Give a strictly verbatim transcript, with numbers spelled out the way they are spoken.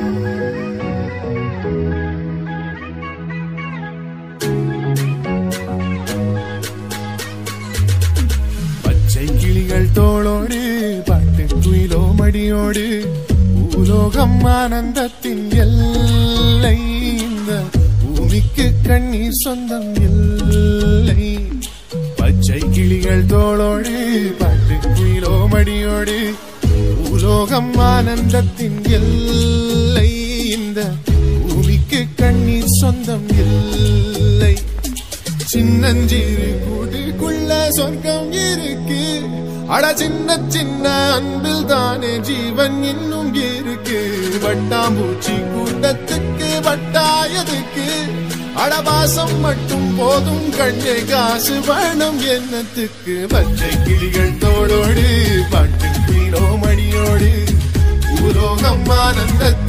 பச்சை கிளிகள் தோளோடு பாட்டு குயிலோ மடியோடு பூலோகம் ஆனந்தத்தின் எல்லை. இந்த பூமிக்கு கண்ணீர் சொந்தம் இல்லை. பச்சை கிளிகள் தோளோடு பாட்டு குயிலோ மடியோடு பூலோகம் ஆனந்தத்தின் எல்லை. இந்த பூமிக்கு கண்ணீர் சொந்தம் இல்லை. சின்னஞ்சிறு கூட்டுக்குள்ள சொர்க்கம் இருக்கு. அட சின்ன சின்ன அன்பில் தானே ஜீவன் இன்னும் இருக்கு. வட்டாம்பூச்சி கூட்டத்துக்கு வட்டாயதுக்கு அடபாசம் மட்டும் போதும் கண்ணே, காசு வேணும் எண்ணத்துக்கு. பச்சை கிளிகள் தோளோடு பாட்டு குயிலோ மடியோடு பூலோகம் ஆனந்த